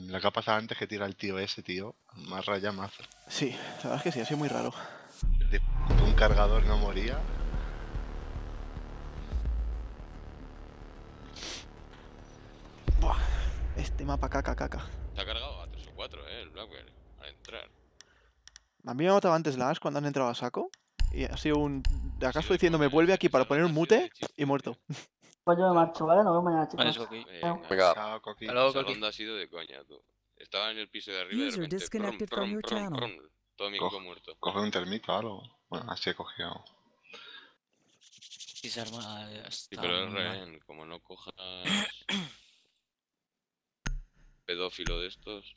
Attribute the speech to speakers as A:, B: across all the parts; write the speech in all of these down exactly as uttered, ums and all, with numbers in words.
A: Lo que ha pasado antes que tira el tío ese, tío. Más raya mazo.
B: Sí, la verdad es que sí, ha sido muy raro.
A: De un cargador no moría.
B: Buah, este mapa caca, caca.
C: Se ha cargado a tres o cuatro, eh, el Blackberry, al entrar.
B: A mí me ha notado antes la Ash cuando han entrado a saco. Y ha sido un... De
C: Ha
B: acá
C: sido
B: estoy diciendo, me
C: coña,
B: vuelve
C: esa-
B: aquí
C: esa
B: para poner un
C: ronda ha sido de
B: mute
C: chiste,
B: y muerto.
C: tío.
D: Pues yo me marcho, ¿vale? Nos vemos mañana, chicos.
E: Vale, Coqui.
C: Venga,
F: Venga.
A: Chao, Coqui.
E: Hasta luego,
C: esa
E: Coqui.
C: ronda ha sido de coña, tú. Estaba en el piso de arriba y de
G: User
C: repente... Prum,
G: disconnected from
C: prum,
G: your
C: prum,
G: channel.
C: prum. Todo mi
A: Co-
C: equipo muerto.
A: Coge un termito o algo. Bueno, así he cogido.
E: Si se arma...
C: Sí,
E: Está
C: pero es
E: muy mal.
C: rehén, como no cojas... pedófilo de estos...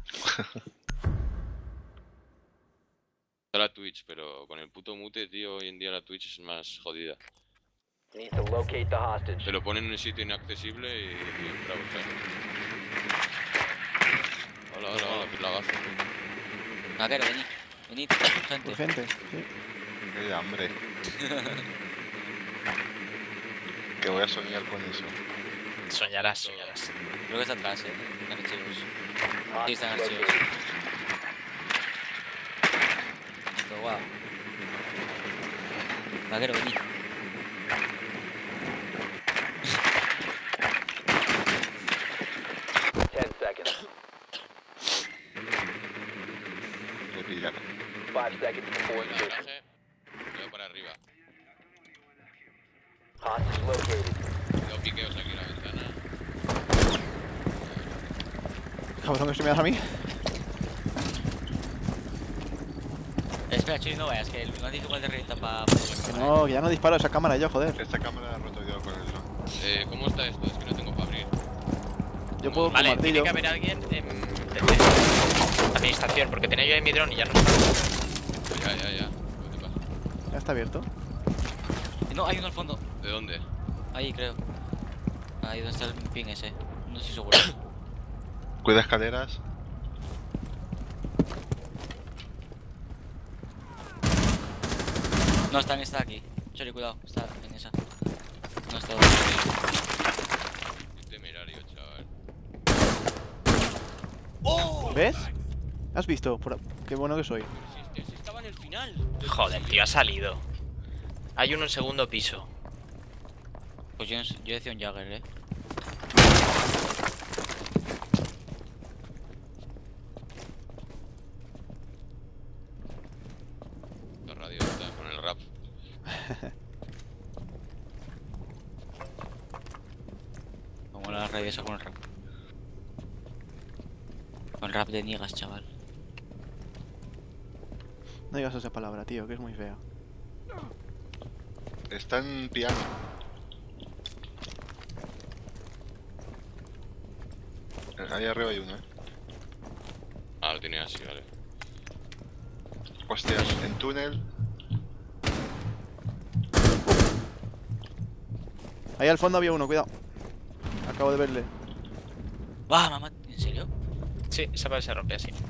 C: Está la Twitch, pero con el puto mute, tío, hoy en día la Twitch es más jodida.
H: Need to locate the hostage.
C: Te lo ponen en un sitio inaccesible y... y bravo, ¿sabes? Hola, hola, hola, qué lagazo.
E: Vaquero, venid. Venid, gente.
B: Urgente, sí.
A: Qué hambre. Que voy a soñar con eso.
F: Soñarás, soñarás.
E: Creo que está atrás, eh. En archivos. Sí,
H: Hostage
E: está en archivos.
H: located.
E: Esto, guau. Vaquero, venid.
H: Ten seconds.
A: Me pillan.
H: Five seconds before
C: Venga,
H: insertion.
C: garaje. Veo para arriba.
H: Hostage located.
C: Veo piqueos aquí en la ventana.
B: Cabrón, que se me da a mí.
E: Espera, Chuy, no vayas, que el lunático igual te revienta pa...
B: Que no, que ya no disparo esa cámara yo, joder.
A: Esta cámara la he roto yo con eso.
C: Eh, ¿cómo está esto? Es que no tengo para abrir.
B: Yo puedo con
F: Vale,
B: martillo.
F: tiene que haber alguien en de- de administración, porque tenía yo ahí mi dron y ya no está.
C: Ya, ya, ya. ¿Qué te pasa?
B: Ya está abierto.
E: No, hay uno al fondo.
C: ¿De dónde?
E: Ahí, creo. Ahí donde está el ping ese. No estoy seguro.
A: Cuida escaleras.
E: No, está en esta de aquí. Chori, cuidado. Está en esa. No está.
C: Qué temerario, chaval.
B: ¿Ves? ¿Has visto? Por- Qué bueno que soy.
C: Si, si estaba en el final.
F: Joder, tío, ha salido. Hay uno en segundo piso.
E: Pues yo, yo decía un Jagger, eh.
C: La radio está con el rap.
E: Como la radio esa con el rap. Con el rap de Niegas, chaval.
B: No digas esa palabra, tío, que es muy fea.
A: Está en piano. Ahí arriba hay uno, eh.
C: Ah, lo tenía así, vale.
A: Hostias, en túnel.
B: Ahí al fondo había uno, cuidado. Acabo de verle.
E: ¡Va, mamá! ¿En serio?
F: Sí, esa pared se rompe así.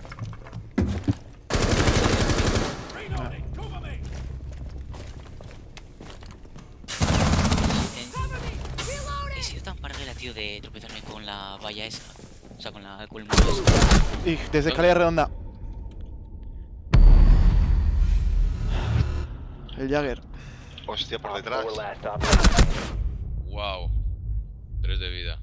E: En- He sido tan parguela, tío, de tropezarme con la valla esa. O sea, con la con el muro ese.
B: Y desde escalera redonda. El Jagger.
A: Hostia, por
H: Op
A: detrás.
H: four last operator.
C: Wow. Tres de vida.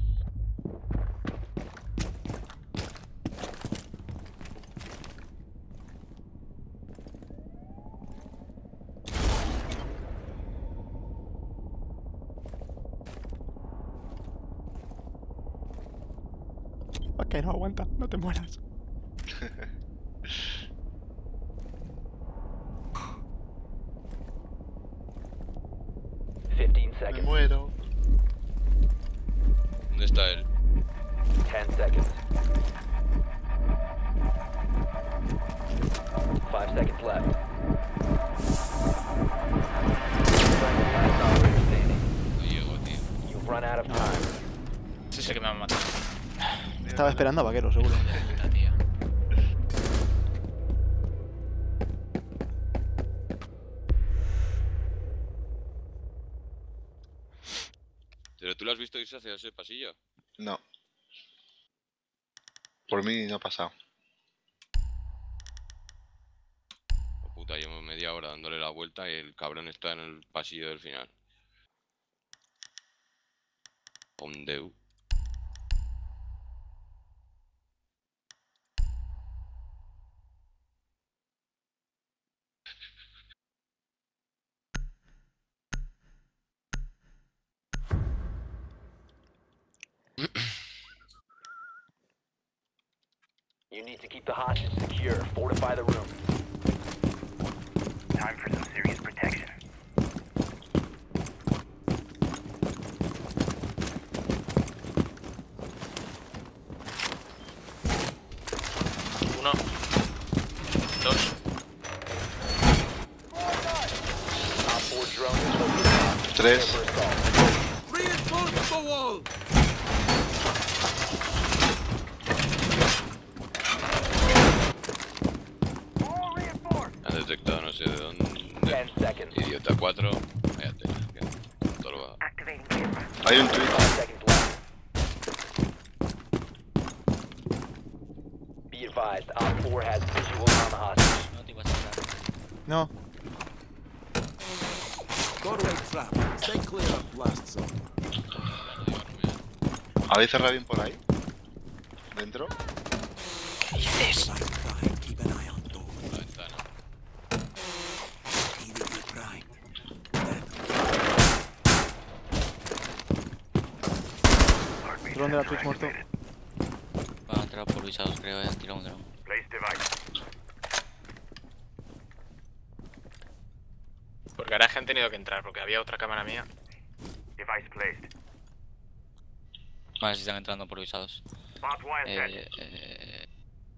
B: Ok, no aguanta, no te mueras.
H: Fifteen
A: Me
H: seconds.
A: muero.
C: ¿Dónde está él?
H: Ten seconds. Five seconds left. Friendly last operator standing.
C: No llego, tío.
H: You've run out of time.
F: Ese es el que me va a matar.
B: Estaba esperando a Vaquero, seguro.
F: Puta, tío.
C: ¿Pero tú lo has visto irse hacia ese pasillo?
A: No. Por mí no ha pasado.
C: Oh, puta, llevo media hora dándole la vuelta y el cabrón está en el pasillo del final. Ondeu.
H: You need to keep the hostage secure. Fortify the room.
G: Time for some serious protection.
F: Uno. Dos.
H: Op four drone is located.
A: Tres.
H: Prepare for assault.
C: Han detectado no sé de dónde.
H: Ten seconds.
C: Idiota cuatro. Vaya tela. que todo lo va.
G: Activating camera.
A: Hay un tweet.
H: Five seconds left. Be advised, Op four has visual on the hostage.
E: No te ibas a hablar.
B: No.
A: ¿Habéis cerrado bien por ahí? ¿Dentro?
E: ¿Qué dices?
C: La ventana.
B: Dron de la Twitch muerto.
E: Van a entrar por visados, creo, y han tirado un dron.
G: Place device.
F: Por garaje han tenido que entrar, porque había otra cámara mía.
G: Device placed.
E: Vale, si están entrando por visados.
G: Barbed wire
E: Eh,
G: set.
E: eh,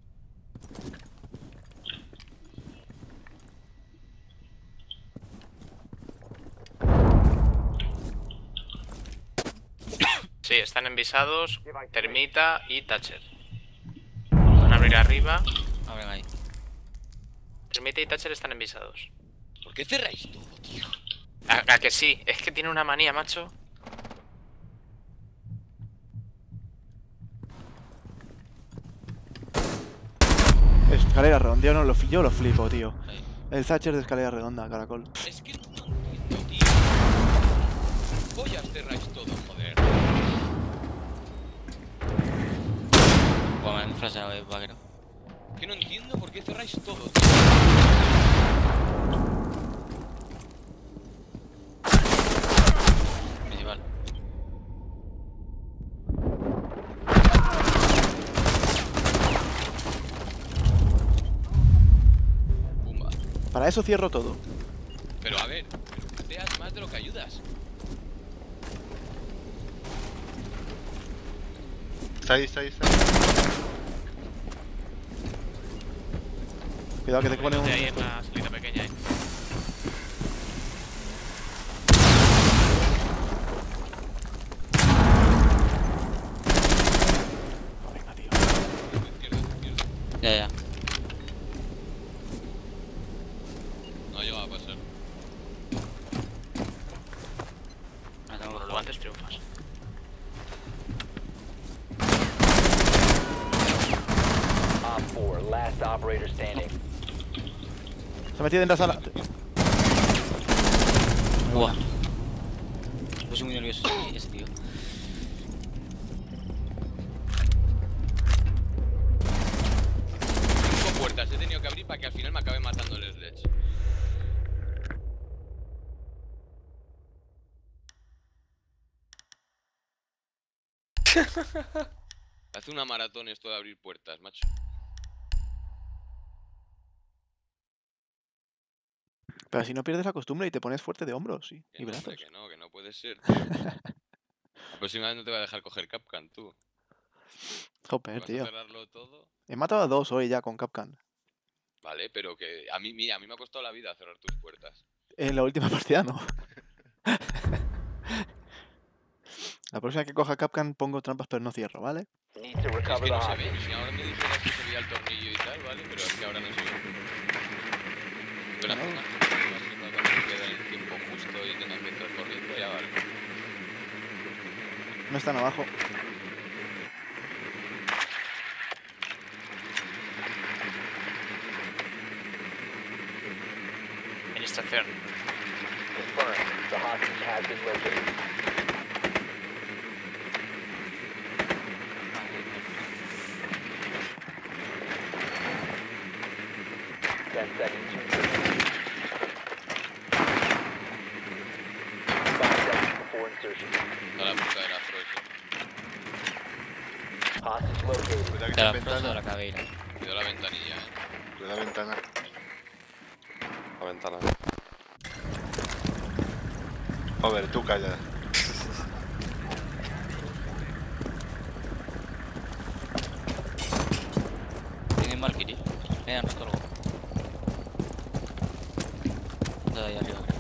F: Sí, están envisados, Termita y Thatcher. Van a abrir arriba.
E: abren ahí.
F: Termita y Thatcher están envisados.
C: ¿Por qué cerráis todo, tío?
F: A, a que sí, es que tiene una manía, macho.
B: Escalera redonda, yo, no lo, fli- yo lo flipo, tío.
E: Ahí.
B: El Thatcher de escalera redonda, caracol.
C: Es que no entiendo, tío. Pollas cerráis todo, joder.
E: Pues me han flasheado el vaquero.
C: Que no entiendo por qué cerráis todo, tío.
E: Principal.
C: Pumba.
B: Para eso cierro todo.
C: Pero a ver, pateas más de lo que ayudas.
A: Está ahí, está ahí, está ahí.
B: Cuidado que te pone un...
F: De ahí en la salita pequeña, eh.
B: Oh, venga, tío.
C: Izquierda, izquierda.
E: Ya, ya.
C: No llega a pasar.
E: Ahora tengo que
F: Lo antes triunfas.
H: Op four, last operator standing.
B: Se ha metido en la sala.
E: Buah. Pues muy nervioso ese, ese tío.
C: Cinco puertas he tenido que abrir para que al final me acabe matando el Sledge. Hace una maratón esto de abrir puertas, macho.
B: Pero si no pierdes la costumbre y te pones fuerte de hombros, sí.
C: Que
B: Y
C: no,
B: brazos.
C: hombre, que no, que no puede ser, tío. La próxima vez no te voy a dejar coger Capcan, tú.
B: Joder,
C: Vas a
B: tío.
C: cerrarlo todo.
B: He matado a dos hoy ya con Capcan.
C: Vale, pero que a mí, mira, a mí me ha costado la vida cerrar tus puertas.
B: En la última partida no. La próxima que coja Capcan pongo trampas pero no cierro, ¿vale?
H: Need to
C: Es
H: recover
C: que
H: the
C: no se
H: hostage.
C: ve. Si ahora me dijeras que se veía el tornillo y tal, vale, pero es que ahora no se ve. Pero
B: No.
C: más cuando se queda el tiempo justo y tengan que entrar corriendo, ya vale.
B: No están abajo.
F: Atención.
H: Confirmed. The hostage has been located. Ten seconds to insertion. Five seconds before insertion.
C: A la puta de la Frozen.
H: Hostage located.
A: Cuidado que
E: Te la
A: está
E: frozo de
A: ventana.
E: la cabera.
C: Cuidado la ventanilla, eh.
A: Cuidado la ventana.
I: La ventana.
A: Joder, tú calla.
E: Tienen Valkyrie. Mira, no estorbo. Todo ahí arriba, creo.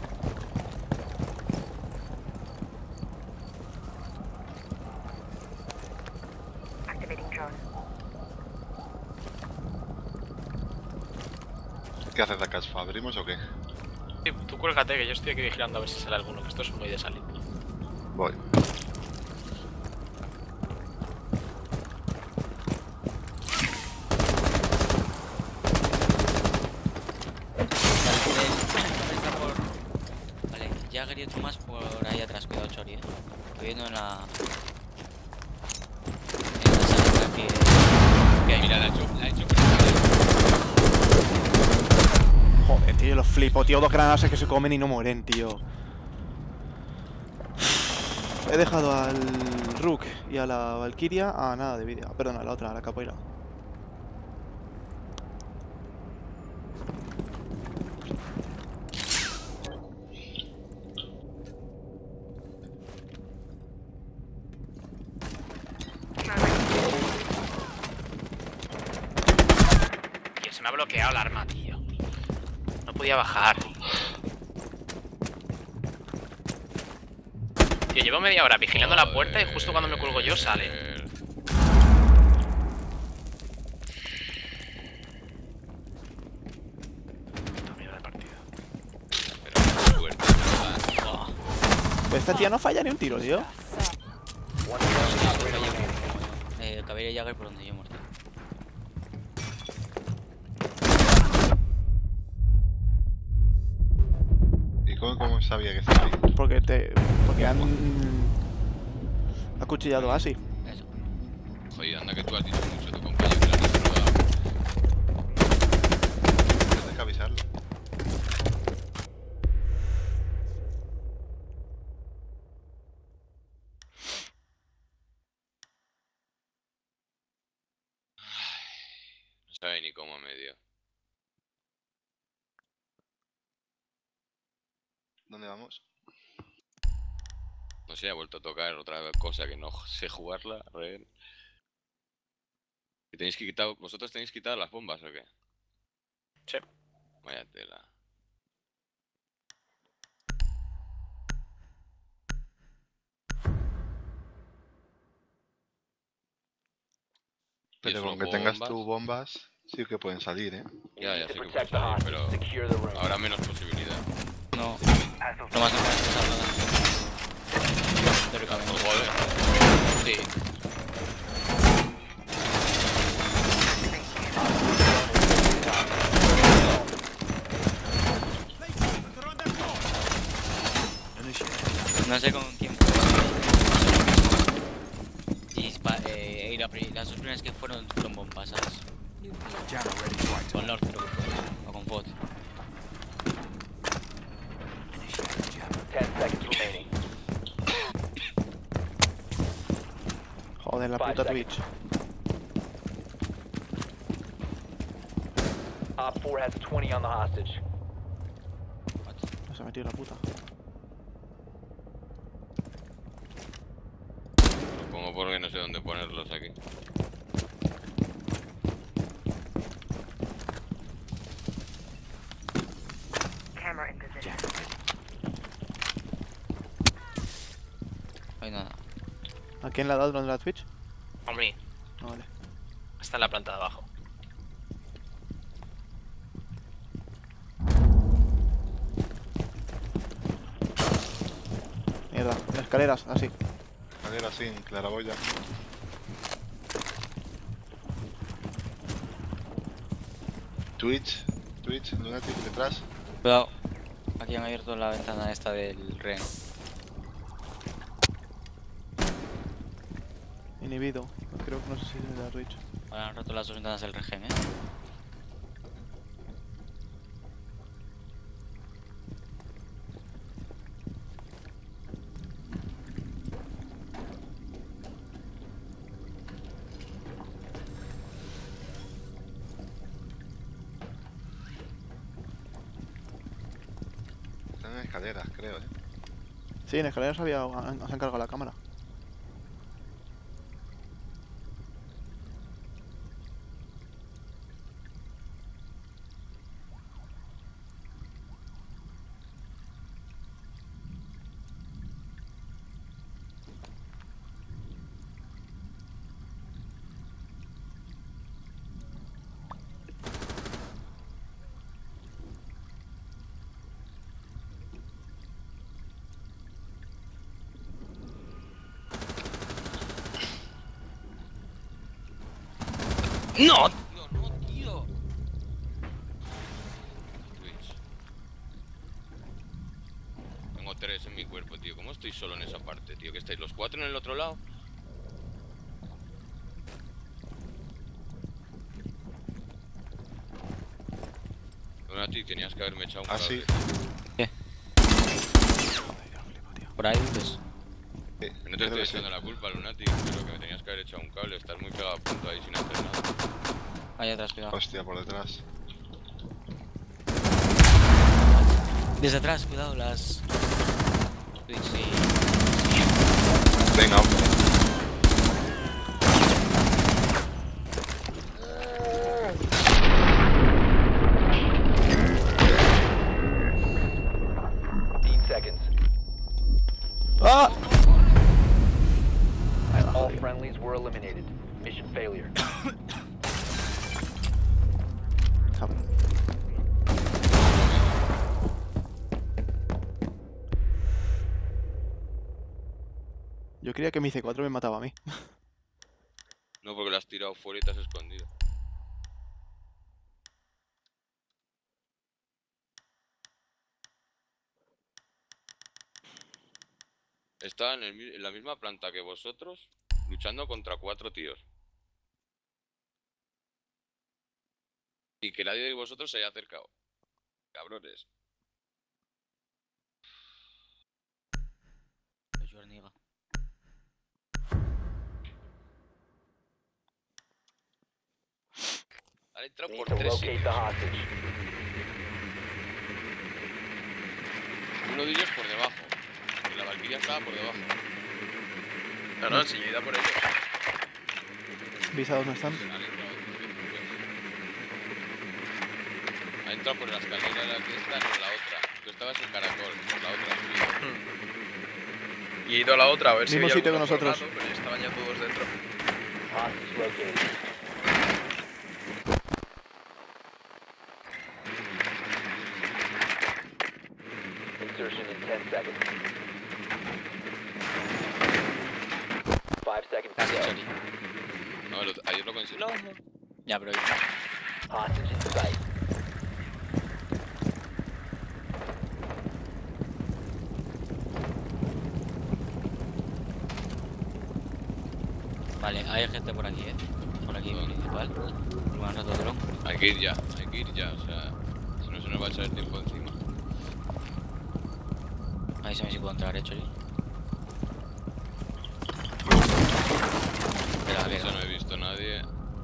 G: Activating drone.
A: ¿Qué haces acá? ¿Abrimos o qué?
F: Sí, tú cuélgate que yo estoy aquí vigilando a ver si sale alguno, que esto es muy de salir.
A: Voy.
E: Vale, Jagger y otro más por ahí atrás, cuidado Chori, eh. Estoy viendo en la... En la sala de aquí.
C: Que mira, la ha hecho, la ha hecho.
B: Joder, tío, los flipo, tío. Dos granadas que se comen y no mueren, tío. He dejado al Rook y a la Valkyria a nada de vida. Perdón, a la otra, a la capoeira.
F: Tío, se me ha bloqueado el arma, tío. No podía bajar. Tío, llevo media hora vigilando la puerta y justo cuando me cuelgo yo sale.
C: Joder.
F: Puta mierda de partido.
C: Pero qué suerte, ¿verdad?
E: Buah.
B: Pero esta tía no falla ni un tiro, tío.
H: One friendly operator remaining.
E: Eh, cabella y Jagger por donde yo he muerto.
A: ¿Y cómo, cómo sabía que estaba ahí?
B: Porque te. Porque han. Acuchillado así.
E: Eso.
C: Joder, anda que tú has dicho mucho tu compañero que la has probado.
A: Tienes que avisarlo.
C: No sabe ni cómo me dio.
A: ¿Dónde vamos?
C: No sé, ha vuelto a tocar otra cosa que no sé jugarla. A ver. ¿Y tenéis que quitar, vosotros tenéis que quitar las bombas o qué?
F: Sí.
C: Vaya tela.
A: Pero
C: solo
A: con que
C: juego
A: tengas
C: bombas?
A: tú bombas, sí que pueden salir, ¿eh?
C: Ya, ya
H: To
C: sé que puede
H: protect the
C: salir,
H: hostage,
C: pero
H: secure the room.
C: habrá menos posibilidad.
E: No,
G: Hostile
E: no más no puedes pasar nada. Teóricamente.
C: Joder. Sí.
E: No sé con quién fue. Y pa- eh, y la pri- las dos primeras que fueron fueron bombas, ¿sabes? Con Lord creo que fue. O con Pot.
H: Ten seconds remaining.
B: Joder, la
H: Five
B: puta
H: seconds.
B: Twitch.
H: Op four has twenty on the hostage.
B: No se ha metido la puta.
C: Lo pongo porque no sé dónde ponerlos aquí.
G: camera in position.
E: No hay nada.
B: ¿A quién le ha dado donde la Twitch?
F: A mí.
B: No, vale.
F: Está en la planta de abajo.
B: Mierda, en escaleras, así.
A: Escalera sin claraboya. Twitch, Twitch, Lunatic detrás.
E: Cuidado. Aquí han abierto la ventana esta del rehén.
B: Inhibido. Creo que no sé si es la Rich.
E: Ahora han roto las dos ventanas del rehén, eh.
A: Están en escaleras, creo, eh.
B: Sí, en escaleras había, han- se han cargado la cámara.
E: ¡No! Tío, no, tío.
C: Twitch. Tengo tres en mi cuerpo, tío. ¿Cómo estoy solo en esa parte, tío? ¿Que estáis los cuatro en el otro lado? Bueno, a ti tenías que haberme echado un
A: Ah,
C: cable.
A: sí.
E: Por ahí, pues.
A: Sí,
C: Que no te
A: creo
C: estoy
A: que sí.
C: echando la culpa, Lunati, pero que me tenías que haber echado un cable. Estás muy pegado a punto ahí sin hacer nada.
E: Ahí atrás, cuidado.
A: Hostia, por detrás.
E: Desde atrás, cuidado, las. Twitch, sí.
A: Venga, hombre.
H: fifteen seconds.
B: ¡Ah!
H: All friendlies were eliminated. Mission failure.
B: Cabrón. Yo creía que mi C cuatro me mataba a mí.
C: No, porque lo has tirado fuera y te has escondido. Estaba en, el mi- en la misma planta que vosotros, luchando contra cuatro tíos. Y que nadie de vosotros se haya acercado. Cabrones.
E: Pues yo, hormiga.
C: Han entrado
H: Need
C: por
H: to
C: tres
H: locate the
C: sitios.
H: hostage.
C: Uno de ellos por debajo. Y la Valkyria estaba por debajo.
I: No, no, si yo he ido por ellos.
B: Visados no están.
C: Han entrado después. Ha entrado por la escalera de la que esta, no la otra. Tú estabas en caracol, por la otra has subido.
I: Y he ido a la otra a ver si
B: Mismo
I: había
B: sitio que
I: alguno
B: nosotros.
I: colgado, pero ya estaban ya todos dentro.
H: Hostage located. Insertion in ten seconds. Five seconds to
E: Has hecho,
H: go.
E: tío.
C: No, el otro- ayer lo conseguí.
E: No, no. Ya, pero.
H: Hostage in sight.
E: Vale, hay gente por aquí, eh. Por aquí,
C: ¿Dónde?
E: principal. Me han roto dron.
C: Hay que ir ya, hay que ir ya, o sea, si no se nos va a echar el tiempo encima.
E: Ahí se me si puedo entrar, eh, Choli. Espera,
C: De
E: que
C: hecho,
E: no.
C: no he visto a nadie.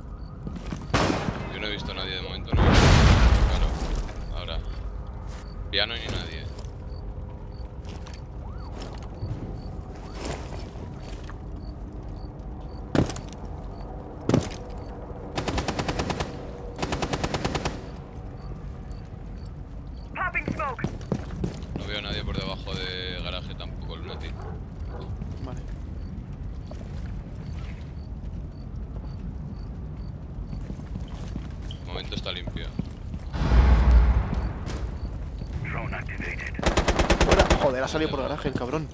C: Yo no he visto a nadie de momento, no he visto. Claro, ahora. Piano ni nadie.
G: Popping smoke.
C: No veo a nadie por debajo de garaje tampoco, Lunati.
B: Vale.
C: De momento está limpio.
G: Drone activated.
B: Fuera. Joder, ha salido por garaje el cabrón.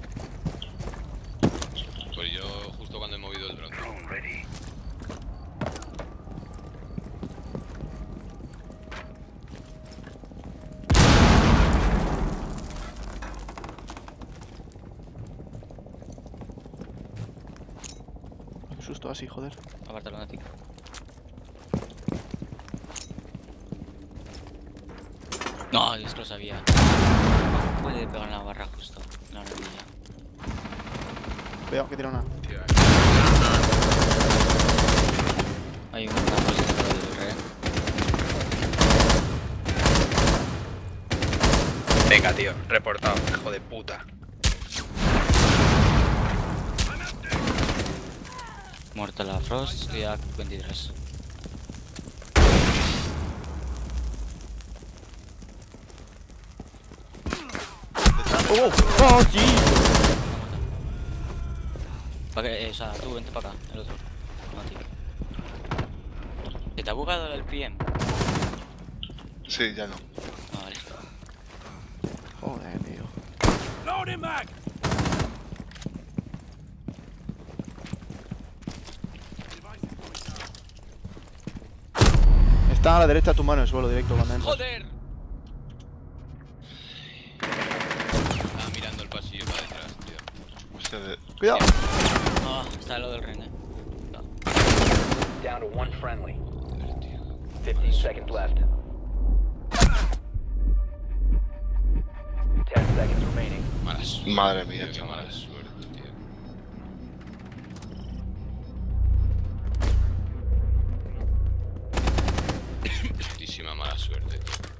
C: Pues yo justo cuando he movido el dron.
G: Drone ready.
B: justo así, joder.
E: Aparta la nática. No, es que lo sabía. No puede pegar en la barra justo. La rodilla.
B: Veo que tira una.
I: Tío,
E: Hay una posición del rey.
I: venga, tío, reportado, hijo de puta.
E: Muerta la Frost y a veintitrés.
B: ¡Oh! ¡Oh, sí!
E: Pa que, eh, o sea, tú vente para acá, el otro. No, tío. ¿Te, te ha bugado el P M?
A: Sí, ya no.
E: Ah, vale.
B: Joder, tío. Está a la derecha de tu mano en el suelo directo cuando entras.
E: ¡Joder!
C: Estaba mirando el pasillo para detrás, tío.
A: Hostia, de-
B: ¡Cuidado!
E: Ah, está al lado del ring, eh. No.
H: Down to one friendly.
C: Joder, tío.
H: fifteen seconds left. ten seconds remaining.
C: Mala suerte.
A: Madre mía,
C: tío, qué
A: chaval.
C: mala suerte, tío. Muchísima mala suerte, tío.